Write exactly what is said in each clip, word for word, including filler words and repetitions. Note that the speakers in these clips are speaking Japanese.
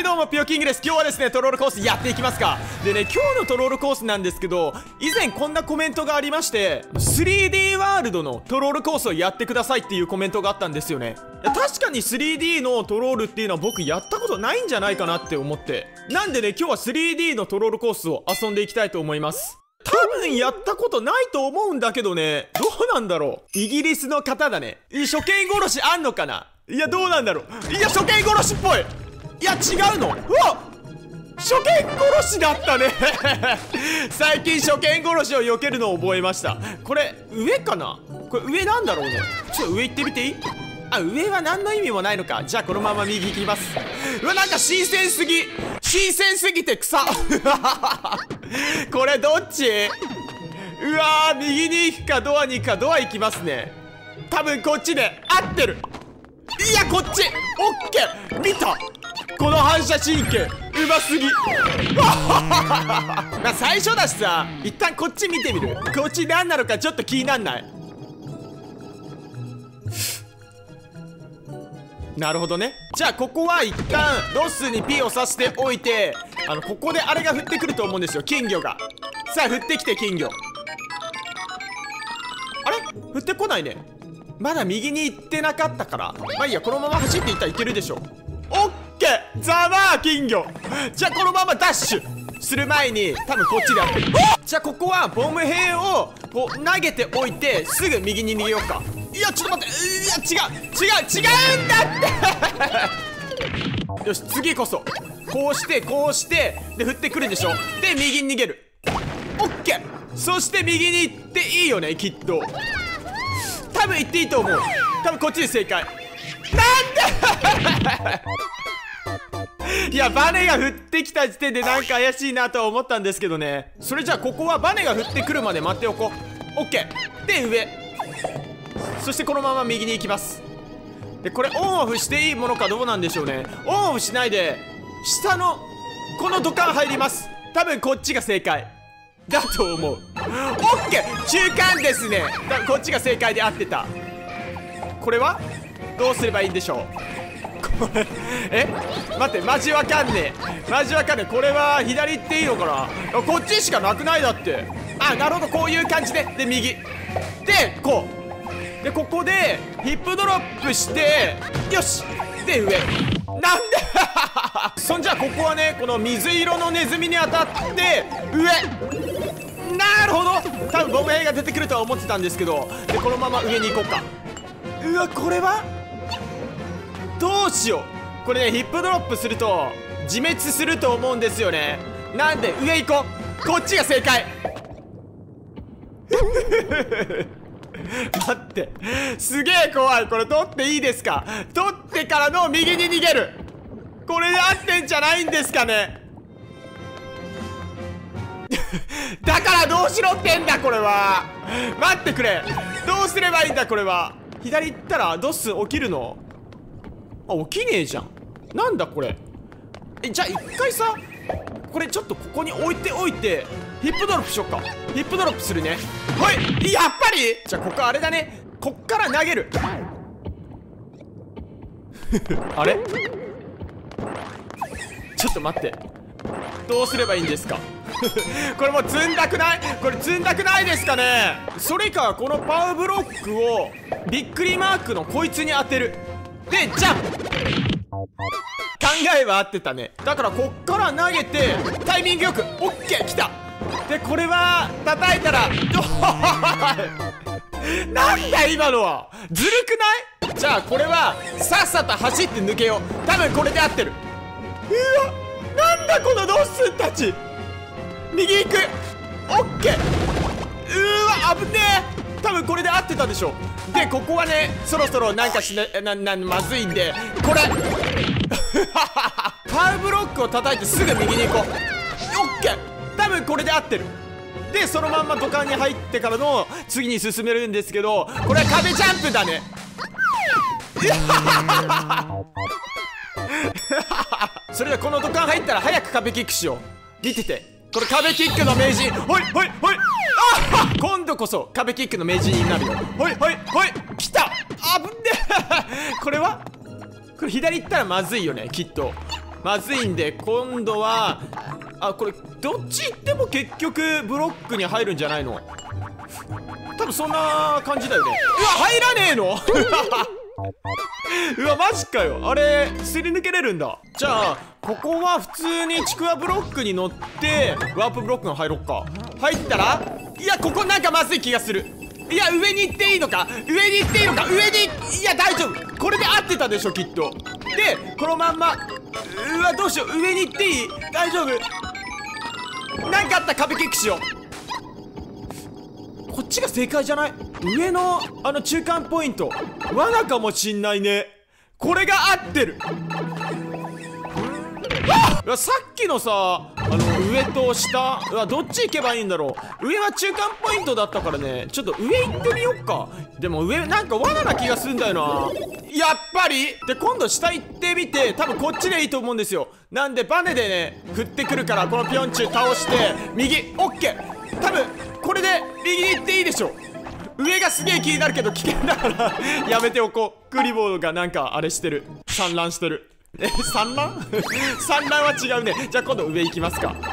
はいどうもピヨキングです。今日はですねトロールコースやっていきますか。でね、今日のトロールコースなんですけど、以前こんなコメントがありまして スリーディー ワールドのトロールコースをやってくださいっていうコメントがあったんですよね。いや確かに スリーディー のトロールっていうのは僕やったことないんじゃないかなって思って、なんでね今日は スリーディー のトロールコースを遊んでいきたいと思います。多分やったことないと思うんだけどね、どうなんだろう。イギリスの方だね。初見殺しあんのかな。いやどうなんだろう。いや初見殺しっぽい。いや違うの。うわ初見殺しだったね最近初見殺しを避けるのを覚えました。これ上かな。これ上なんだろうね。ちょっと上行ってみていい？あ、上は何の意味もないのか。じゃあこのまま右行きます。うわなんか新鮮すぎ、新鮮すぎて草これどっち？うわー右に行くかドアに行くか。ドア行きますね。多分こっちで合ってる。いやこっちオッケー。見たこの反射神経うますぎまあ最初だしさ、一旦こっち見てみる。こっち何なのかちょっと気になんない？なるほどね。じゃあここは一旦ロスに P をさせておいて、あのここであれが降ってくると思うんですよ、金魚が。さあ降ってきて金魚。あれ降ってこないね。まだ右に行ってなかったから、まあいいや、このまま走っていったらいけるでしょ。オッケーざまー金魚。じゃあこのままダッシュする前に多分こっちでやってる。じゃあここはボム兵をこう投げておいてすぐ右に逃げようか。いやちょっと待って、いや違う違う違うんだってよし次こそこうしてこうしてで降ってくるでしょ。で右に逃げる。オッケー。そして右に行っていいよねきっと。多分行っていいと思う。多分こっちで正解。なんでいやバネが降ってきた時点でなんか怪しいなとは思ったんですけどね。それじゃあここはバネが降ってくるまで待っておこう。オッケー。で上、そしてこのまま右に行きます。でこれオンオフしていいものかどうなんでしょうね。オンオフしないで下のこの土管入ります。多分こっちが正解だと思う。オッケー中間ですね。多分こっちが正解で合ってた。これはどうすればいいんでしょうこれえ待ってマジわかんねえマジわかんねえ。これは左行っていいのかな。こっちしかなくないだって。あなるほどこういう感じでで右でこうでここでヒップドロップしてよしで上なんでそんじゃここはねこの水色のネズミに当たって上。なるほど多分ボム兵が出てくるとは思ってたんですけど、でこのまま上に行こうか。うわこれはどうしよう。これねヒップドロップすると自滅すると思うんですよね。なんで上行こう。こっちが正解待ってすげえ怖い。これ取っていいですか。取ってからの右に逃げる。これで合ってんじゃないんですかねだからどうしろってんだこれは。待ってくれ。どうすればいいんだこれは。左行ったらドス起きるの？あ起きねえじゃん。なんだこれ。えじゃあ一回さこれちょっとここに置いておいてヒップドロップしよっか。ヒップドロップするね。はいやっぱり。じゃあここあれだね、こっから投げるあれちょっと待って、どうすればいいんですかこれもう積んだくない？これ積んだくないですかね。それかこのパワーブロックをびっくりマークのこいつに当てる。でジャンプ。考えは合ってたね。だからこっから投げてタイミングよくオッケー来た。でこれは叩いたらなんだ今のはずるくない？じゃあこれはさっさと走って抜けよう。多分これで合ってる。うわなんだこのドッスンたち。右行く。オッケー。うーわ危ねえ。多分これで合ってたでしょ。でここはねそろそろなんかしな、な、な、まずいんでこれパウブロックを叩いてすぐ右に行こう。オッケー。多分これで合ってる。でそのまんま土管に入ってからの次に進めるんですけど、これは壁ジャンプだねそれではこの土管入ったら早く壁キックしよう。見ててこれ壁キックの名人。ほいほいほい。あ今度こそ壁キックの名人になるよ。ほいほいほい来た。あぶねこれはこれ左行ったらまずいよねきっと。 まずいんで、今度はあ、これどっち行っても結局ブロックに入るんじゃないの？多分そんな感じだよね。うわ、入らねえのうわ、マジかよ。あれすり抜けれるんだ。じゃあここは普通にちくわブロックに乗ってワープブロックが入ろっか。入ったら、いや、ここなんかまずい気がする。いや、上に行っていいのか、上に行っていいのか、上に、いや、大丈夫。これで合ってたでしょ、きっと。で、このまんま、うわ、どうしよう、上に行っていい？大丈夫。なんかあった、壁キックしよう。こっちが正解じゃない？上の、あの中間ポイント、罠かもしんないね。これが合ってる。いや、さっきのさ、あの上と下、うわ、どっち行けばいいんだろう。上は中間ポイントだったからね、ちょっと上行ってみよっか。でも上なんか罠な気がするんだよな、やっぱり。で、今度下行ってみて、多分こっちでいいと思うんですよ。なんでバネでね振ってくるから、このピョンチュ倒して右、オッケー。多分これで右に行っていいでしょ。上がすげえ気になるけど危険だからやめておこう。クリボーがなんかあれしてる、産卵してる。え、産卵産卵は違うね。じゃあ今度上行きますか。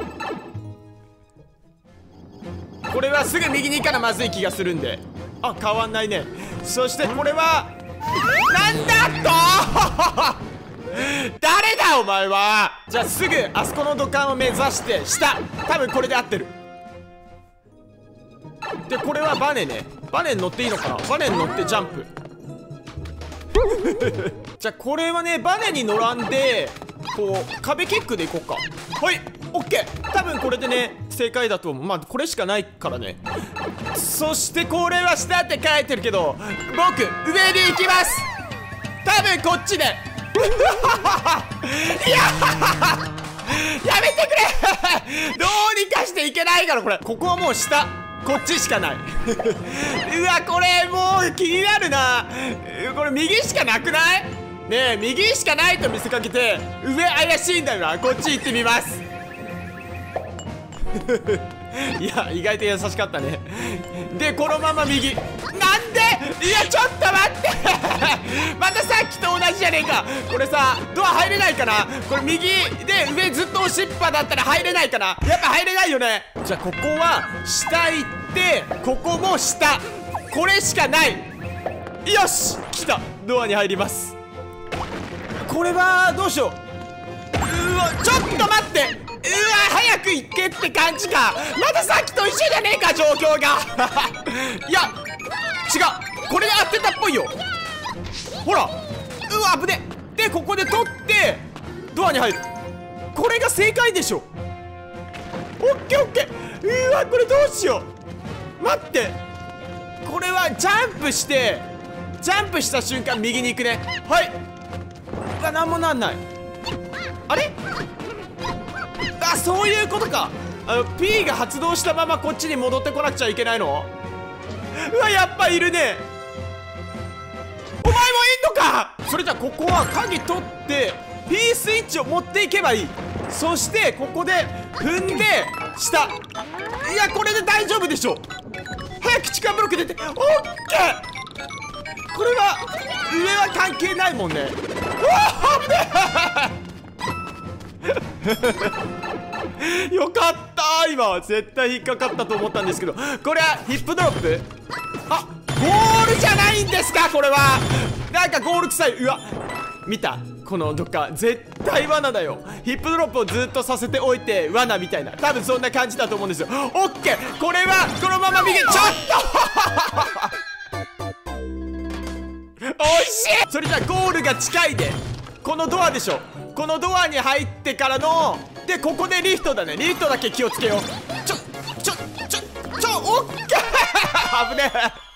これはすぐ右に行かなまずい気がするんで。あ、変わんないね。そしてこれはなんだと誰だお前は。じゃあすぐあそこの土管を目指して下。多分これで合ってる。で、これはバネね。バネに乗っていいのかな。バネに乗ってジャンプじゃあこれはね、バネに乗らんでこう壁キックでいこうか。はい、オッケー。多分これでね正解だと思う。まあこれしかないからね。そしてこれは下って書いてるけど、僕上に行きます。多分こっちでいややめてくれどうにかしていけないから。これここはもう下、こっちしかないうわ、これもう気になるな。これ右しかなくない？ねえ、右しかないと見せかけて上怪しいんだよな。こっち行ってみますいや、意外と優しかったね。で、このまま右。なんで？いや、ちょっと待ってまたさっきと同じじゃねえか。これさ、ドア入れないかな。これ右で上ずっと押しっぱだったら入れないかな。やっぱ入れないよね。じゃあここは下行って、ここも下、これしかない。よし、来た。ドアに入ります。これはどうしよう。うわ、ちょっと待って。うわ、早く行けって感じか。またさっきと一緒じゃねえか、状況がいや、違う。これで合ってたっぽいよ。ほら、うわ、危ね。で、ここで取ってドアに入る。これが正解でしょ。オッケーオッケー。うわ、これどうしよう。待って、これはジャンプして、ジャンプした瞬間右に行くね。はい。うわ、なんもなんない。あれ、あ、そういうことか。あの P が発動したままこっちに戻ってこなくちゃいけないの。うわ、やっぱいるね。お前もいんのか。それじゃあここは鍵取って P スイッチを持っていけばいい。そしてここで踏んで下。いや、これで大丈夫でしょ。早く地下ブロック出て。オッケー。これは上は関係ないもんね。うわ、危ねえよかった。今は絶対引っかかったと思ったんですけど、これはヒップドロップ。あ、ゴールじゃないんですか。これはなんかゴール臭い。うわ、見た、このどっか絶対罠だよ。ヒップドロップをずっとさせておいて罠みたいな、多分そんな感じだと思うんですよ。オッケー。これはこのまま右。ちょっとおいしい。それじゃあゴールが近いでこのドアでしょ。このドアに入ってからので、ここでリフトだね。リフトだけ気をつけよう。ちょちょちょちょオッケー危ね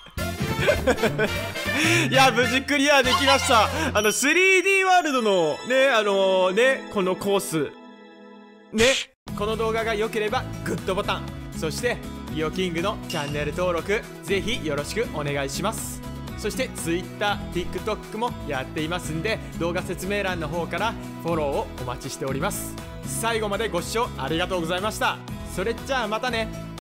えいや、無事クリアできました。あの スリーディー ワールドのね、あのー、ね、このコースね。この動画が良ければグッドボタン、そしてリオキングのチャンネル登録ぜひよろしくお願いします。そして Twitter、TikTok もやっていますんで、動画説明欄の方からフォローをお待ちしております。最後までご視聴ありがとうございました。それじゃあまたね。